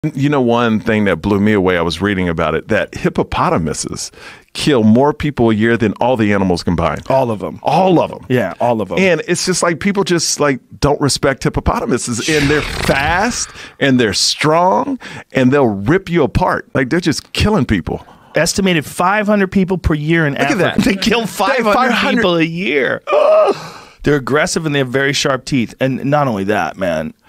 You know, one thing that blew me away, I was reading about it, that hippopotamuses kill more people a year than all the animals combined. All of them. All of them. Yeah, all of them. And it's just like people just like don't respect hippopotamuses, and they're fast and they're strong and they'll rip you apart. Like they're just killing people. Estimated 500 people per year in Africa. Look at that. They kill 500 people a year. They're aggressive and they have very sharp teeth. And not only that, man,